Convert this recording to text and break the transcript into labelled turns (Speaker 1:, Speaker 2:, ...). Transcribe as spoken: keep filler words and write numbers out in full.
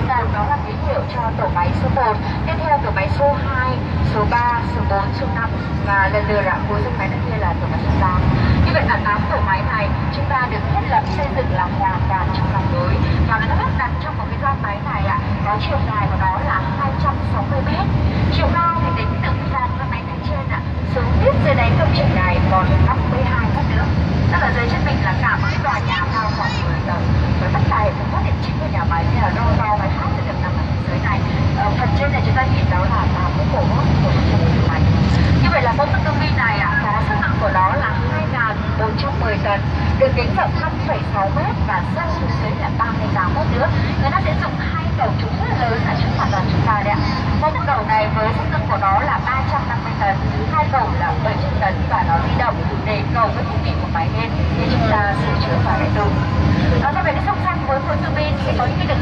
Speaker 1: một đó là ký hiệu cho tổ máy số một, tiếp theo tổ máy số hai, số ba, số bốn, số năm và lần lượt là cuối dòng máy bên kia là tổ máy số tám. Như vậy là tám tổ máy này chúng ta được thiết lập xây dựng là hoàn toàn trong lòng núi và nó lắp đặt trong một cái gian máy này ạ, có chiều dài của nó là hai trăm sáu mươi mét, chiều cao thì tính từ sàn cái máy này trên ạ xuống tiếp dưới đáy công trình này còn năm mươi hai mét nữa. Tức là dưới chân mình là cả một cái tòa nhà cao khoảng mười tầng, với tất cả hệ thống phát điện chính của nhà máy như là đo đo và hát sẽ được nằm ở phía dưới này. Ở phần trên này chúng ta nhìn đó là tám cái cổ của nhà máy. Như vậy là công suất tuông bin này ạ, có sức nặng của nó là hai nghìn bốn trăm mười tấn, đường kính rộng năm phẩy sáu mét và sâu xuống dưới là ba mươi tám mét nữa. Người ta sẽ dùng hai cầu trục rất là lớn ở trước mặt đoàn chúng ta đấy ạ. Mỗi một đầu này với sức nặng của nó là ba trăm năm mươi tấn, hai cầu là bảy trăm tấn và nó di động để cầu với thiết bị của máy lên để chúng ta sửa chữa và lại dùng. Đó, về cái song song với khối tuông bin thì có những cái